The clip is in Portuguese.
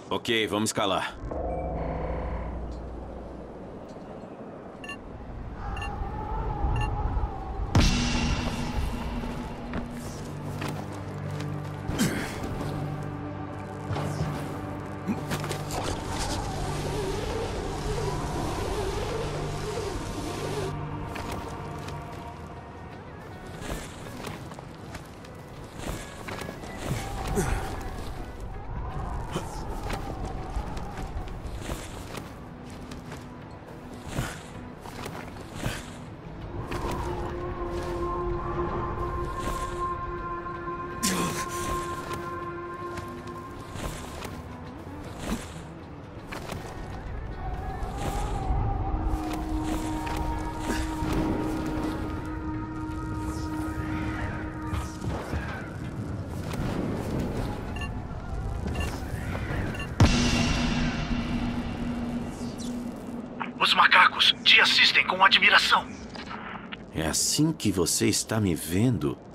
Ok, vamos escalar. Os macacos te assistem com admiração. É assim que você está me vendo?